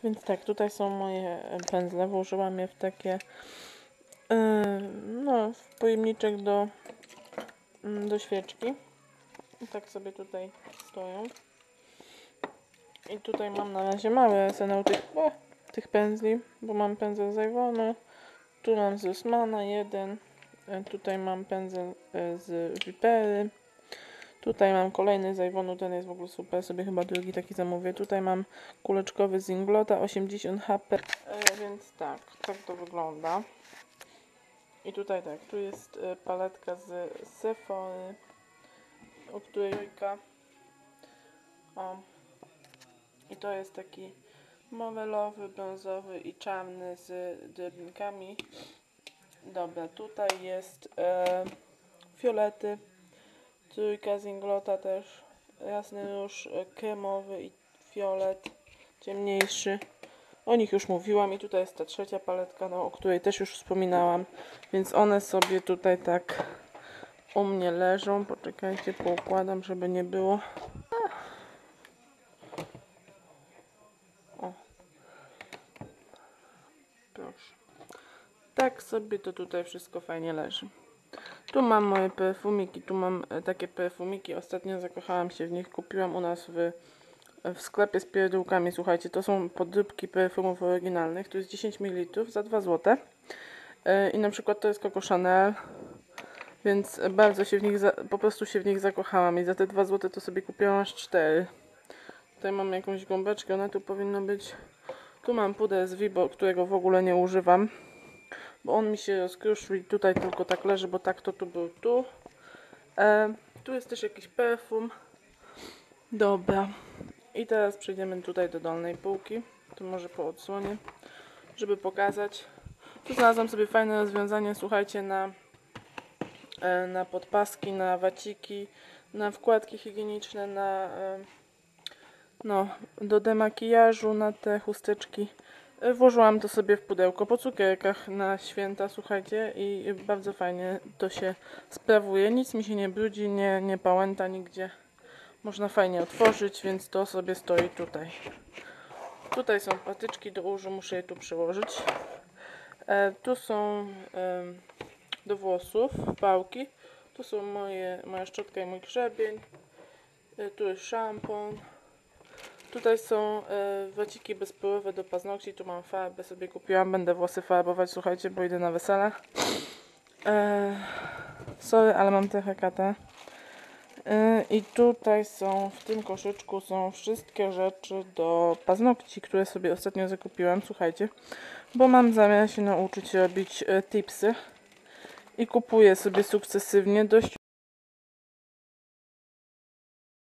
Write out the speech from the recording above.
Więc tak, tutaj są moje pędzle. Włożyłam je w takie w pojemniczek do świeczki. I tak sobie tutaj stoją. I tutaj mam na razie mały arsenał tych pędzli, bo mam pędzel z Avonu, tu mam z Rossmana jeden, tutaj mam pędzel z Vipery, tutaj mam kolejny z Avonu, ten jest w ogóle super, sobie chyba drugi taki zamówię. Tutaj mam kuleczkowy z Inglota 80 HP, więc tak to wygląda. I tutaj tak, tu jest paletka z Sephory, o której i to jest taki mowelowy, brązowy i czarny z drobinkami. Dobra, tutaj jest fiolety, trójka z Inglota też, jasny róż kremowy i fiolet ciemniejszy. O nich już mówiłam i tutaj jest ta trzecia paletka, o której też już wspominałam. Więc one sobie tutaj tak u mnie leżą. Poczekajcie, poukładam, żeby nie było. O. Proszę. Tak sobie to tutaj wszystko fajnie leży. Tu mam moje perfumiki, tu mam takie perfumiki. Ostatnio zakochałam się w nich. Kupiłam u nas w sklepie z pierdółkami. Słuchajcie, to są podróbki perfumów oryginalnych. Tu jest 10 ml za 2 zł. I na przykład to jest Coco Chanel. Więc bardzo się po prostu się w nich zakochałam. I za te 2 zł to sobie kupiłam aż 4. Tutaj mam jakąś gąbeczkę, ona tu powinno być. Tu mam puder z Vibo, którego w ogóle nie używam. Bo on mi się rozkruszył i tutaj tylko tak leży, bo tak to tu był tu. Tu jest też jakiś perfum. Dobra. I teraz przejdziemy tutaj do dolnej półki. Tu może po odsłonie, żeby pokazać. Tu znalazłam sobie fajne rozwiązanie, słuchajcie, na podpaski, na waciki, na wkładki higieniczne, do demakijażu, na te chusteczki. Włożyłam to sobie w pudełko po cukierkach na święta, słuchajcie, i bardzo fajnie to się sprawuje. Nic mi się nie brudzi, nie pałęta nigdzie. Można fajnie otworzyć, więc to sobie stoi tutaj. Tutaj są patyczki do użu, muszę je tu przyłożyć. Tu są do włosów pałki. Tu są moja szczotka i mój grzebień. Tu jest szampon. Tutaj są waciki bezpyłowe do paznokci. Tu mam farbę, sobie kupiłam. Będę włosy farbować, słuchajcie, bo idę na wesele. Sorry, ale mam trochę katę. I tutaj w tym koszyczku są wszystkie rzeczy do paznokci, które sobie ostatnio zakupiłam, słuchajcie. Bo mam zamiar się nauczyć robić tipsy. I kupuję sobie sukcesywnie dość